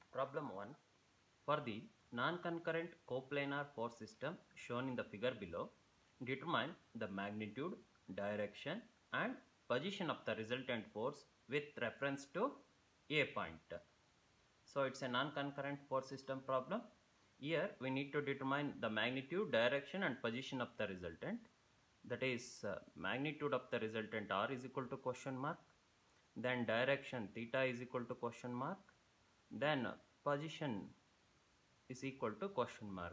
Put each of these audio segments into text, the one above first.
Problem 1. For the non-concurrent coplanar force system shown in the figure below, determine the magnitude, direction and position of the resultant force with reference to A point. So it's a non-concurrent force system problem. Here we need to determine the magnitude, direction and position of the resultant. That is magnitude of the resultant R is equal to question mark. Then direction theta is equal to question mark. Then position is equal to question mark.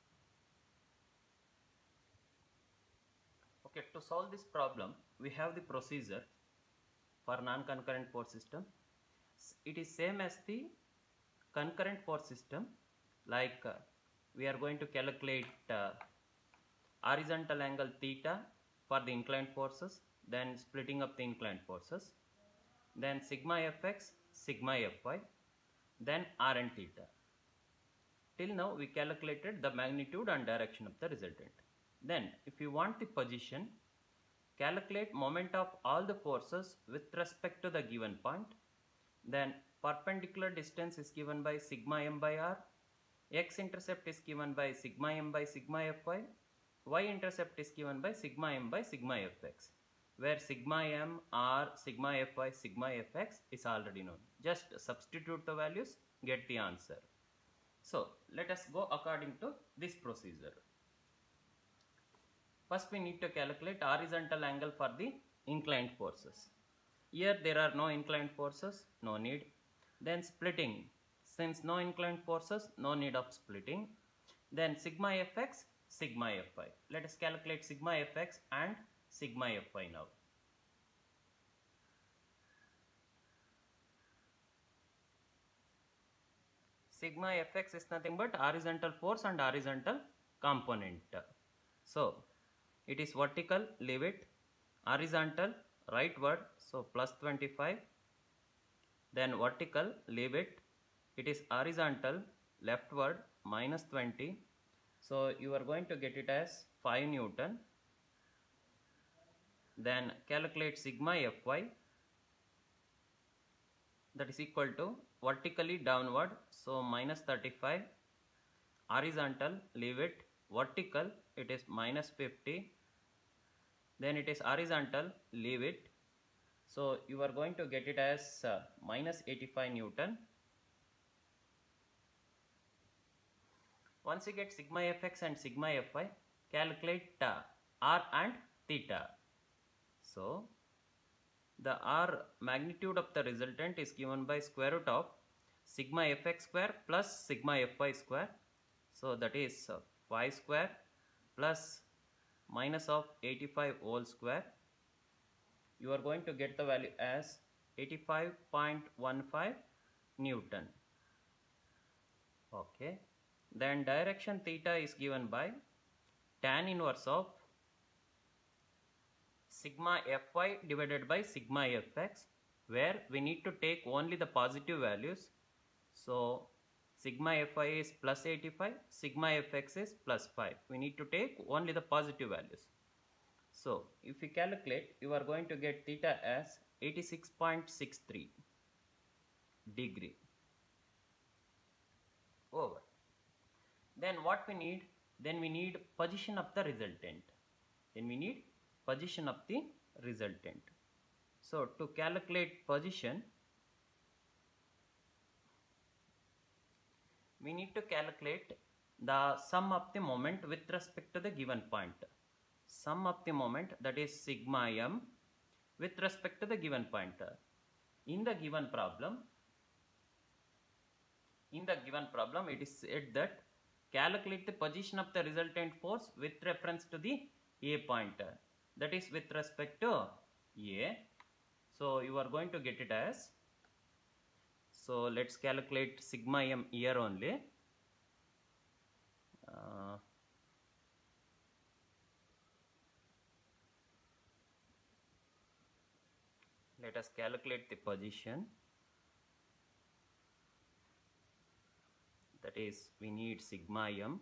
Okay, to solve this problem, we have the procedure for non-concurrent force system. It is same as the concurrent force system. Like we are going to calculate horizontal angle theta for the inclined forces, then splitting up the inclined forces, then sigma fx, sigma fy, then r and theta. Till now we calculated the magnitude and direction of the resultant. Then if you want the position, calculate moment of all the forces with respect to the given point. Then perpendicular distance is given by sigma m by r, x intercept is given by sigma m by sigma fy, y intercept is given by sigma m by sigma fx, where sigma m, r, sigma fy, sigma fx is already known. Just substitute the values, get the answer. So let us go according to this procedure. First we need to calculate horizontal angle for the inclined forces. Here there are no inclined forces, no need. Then splitting, since no inclined forces, no need of splitting. Then sigma fx, sigma fy. Let us calculate sigma fx and sigma fy now. Sigma fx is nothing but horizontal force and horizontal component. So it is vertical, leave it. Horizontal, rightward, so plus 25. Then vertical, leave it. It is horizontal, leftward, minus 20. So you are going to get it as 5 Newton. Then calculate sigma fy, that is equal to vertically downward, so minus 35. Horizontal, leave it. Vertical, it is minus 50. Then it is horizontal, leave it. So you are going to get it as minus 85 Newton. Once you get sigma fx and sigma fy, calculate r and theta. So the r magnitude of the resultant is given by square root of sigma fx square plus sigma fy square. So that is 5 square plus minus of 85 whole square. You are going to get the value as 85.15 Newton. Okay. Then direction theta is given by tan inverse of sigma fy divided by sigma fx, where we need to take only the positive values. So sigma fy is plus 85, sigma fx is plus 5. We need to take only the positive values. So if you calculate, you are going to get theta as 86.63 degree over. Then what we need? Then we need position of the resultant. So to calculate position, we need to calculate the sum of the moment with respect to the given point. Sum of the moment, that is sigma m, with respect to the given point. In the given problem, it is said that calculate the position of the resultant force with reference to the A point, that is with respect to A. So you are going to get it as, so let's calculate sigma m here only. Let us calculate the position. That is, we need sigma m.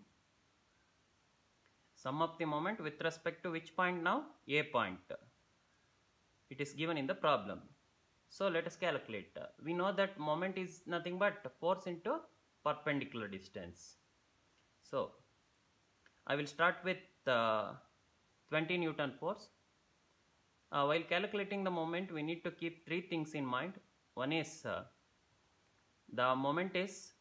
Sum of the moment with respect to which point now? A point. It is given in the problem. So let us calculate. We know that moment is nothing but force into perpendicular distance. So I will start with 20 Newton force. While calculating the moment, we need to keep three things in mind. One is the moment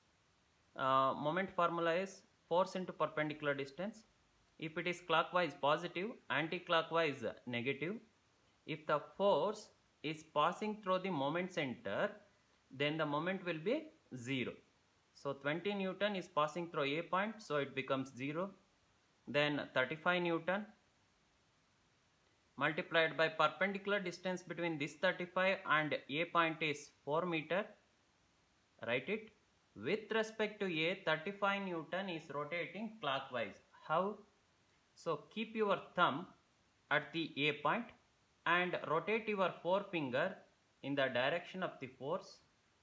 formula is force into perpendicular distance. If it is clockwise positive, anti-clockwise negative. If the force is passing through the moment center, then the moment will be 0. So 20 Newton is passing through A point, so it becomes 0. Then 35 Newton multiplied by perpendicular distance between this 35 and A point is 4 meter. Write it. With respect to A, 35 Newton is rotating clockwise. How? So keep your thumb at the A point and rotate your forefinger in the direction of the force.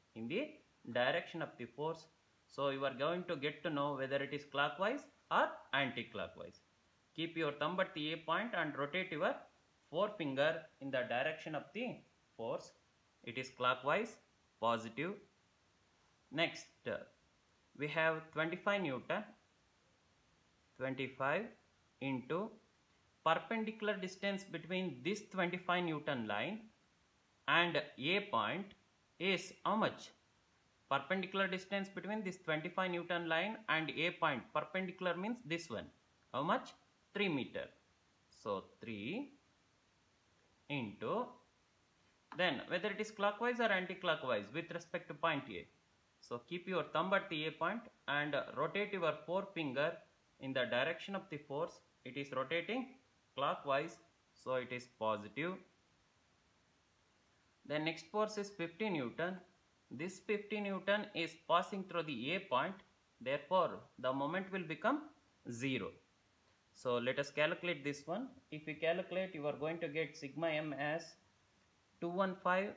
So you are going to get to know whether it is clockwise or anti-clockwise. Keep your thumb at the A point and rotate your forefinger in the direction of the force. It is clockwise, positive. Next, we have 25 Newton. 25 into perpendicular distance between this 25 Newton line and A point is how much? Perpendicular distance between this 25 Newton line and A point. Perpendicular means this one. How much? 3 meter. So 3 into, then whether it is clockwise or anti-clockwise with respect to point A. So keep your thumb at the A point and rotate your forefinger in the direction of the force. It is rotating clockwise, so it is positive. The next force is 50 Newton. This 50 Newton is passing through the A point, therefore the moment will become 0. So let us calculate this one. If we calculate, you are going to get sigma m as 215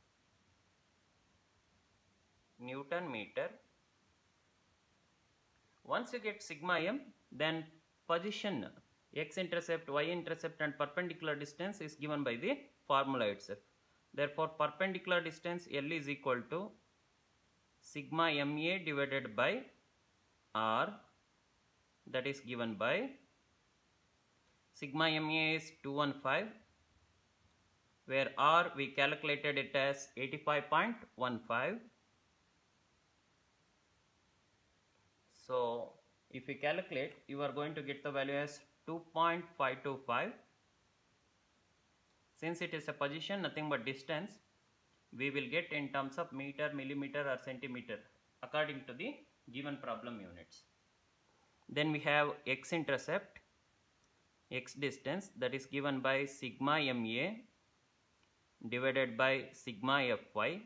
Newton meter. Once you get sigma m, then position x-intercept, y-intercept and perpendicular distance is given by the formula itself. Therefore perpendicular distance L is equal to sigma ma divided by r, that is given by sigma ma is 215, where r we calculated it as 85.15. So if we calculate, you are going to get the value as 2.525. Since it is a position, nothing but distance, we will get in terms of meter, millimeter or centimeter according to the given problem units. Then we have x-intercept, x distance, that is given by sigma ma divided by sigma fy,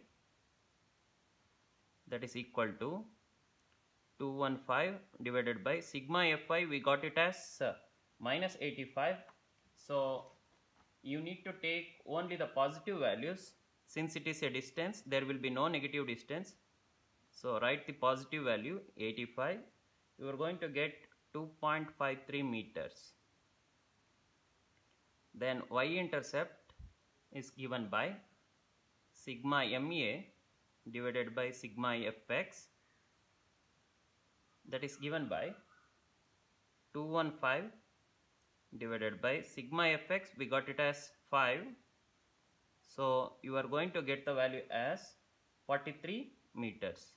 that is equal to 215 divided by sigma fy, we got it as minus 85. So you need to take only the positive values. Since it is a distance, there will be no negative distance. So write the positive value 85. You are going to get 2.53 meters. Then y-intercept is given by sigma ma divided by sigma fx, that is given by 215 divided by sigma fx, we got it as 5. So you are going to get the value as 43 meters.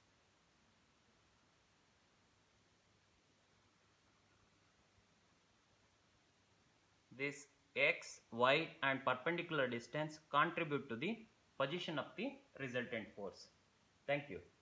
This x, y and perpendicular distance contribute to the position of the resultant force. Thank you.